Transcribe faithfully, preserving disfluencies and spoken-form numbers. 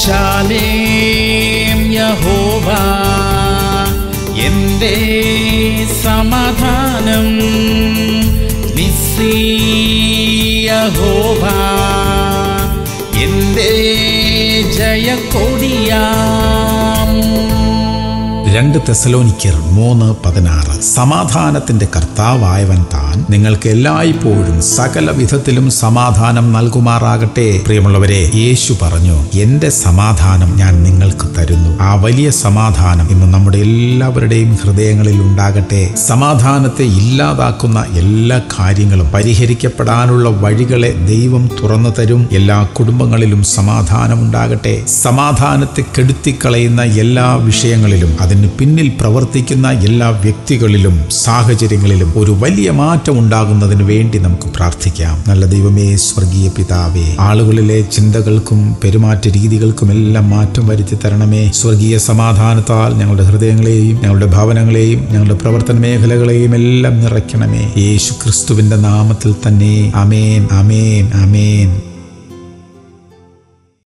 ശാലേം യഹോവ എന്റെ സമാധാനം, നിസ്സി യഹോവ എന്റെ ജയക്കൊടിയാം. രണ്ട് തെസ്സലോനിക്കർ മൂന്ന് പതിനാറ്. സമാധാനത്തിന്റെ കർത്താവായവൻ താൻ നിങ്ങൾക്ക് എല്ലായ്പ്പോഴും സകല വിധത്തിലും സമാധാനം നൽകുമാറാകട്ടെ. പ്രിയമുള്ളവരെ, യേശു പറഞ്ഞു, എന്റെ സമാധാനം ഞാൻ നിങ്ങൾക്ക് തരുന്നു. ആ വലിയ സമാധാനം ഇന്ന് നമ്മുടെ എല്ലാവരുടെയും ഹൃദയങ്ങളിൽ ഉണ്ടാകട്ടെ. സമാധാനത്തെ ഇല്ലാതാക്കുന്ന എല്ലാ കാര്യങ്ങളും പരിഹരിക്കപ്പെടാനുള്ള വഴികളെ ദൈവം തുറന്നു തരും. എല്ലാ കുടുംബങ്ങളിലും സമാധാനം ഉണ്ടാകട്ടെ. സമാധാനത്തെ കെടുത്തിക്കളയുന്ന എല്ലാ വിഷയങ്ങളിലും അതിന് പിന്നിൽ പ്രവർത്തിക്കുന്ന എല്ലാ വ്യക്തികളിലും സാഹചര്യങ്ങളിലും ഒരു വലിയ മാറ്റം ഉണ്ടാകുന്നതിന് വേണ്ടി നമുക്ക് പ്രാർത്ഥിക്കാം. നല്ല ദൈവമേ, സ്വർഗീയ പിതാവേ, ആളുകളിലെ ചിന്തകൾക്കും പെരുമാറ്റ രീതികൾക്കും എല്ലാം മാറ്റം വരുത്തി തരണമേ. സ്വർഗീയ സമാധാനത്താൽ ഞങ്ങളുടെ ഹൃദയങ്ങളെയും ഞങ്ങളുടെ ഭവനങ്ങളെയും ഞങ്ങളുടെ പ്രവർത്തന മേഖലകളെയും എല്ലാം നിറയ്ക്കണമേ. യേശു ക്രിസ്തുവിന്റെ നാമത്തിൽ തന്നെ. ആമേൻ, ആമേൻ, ആമേൻ.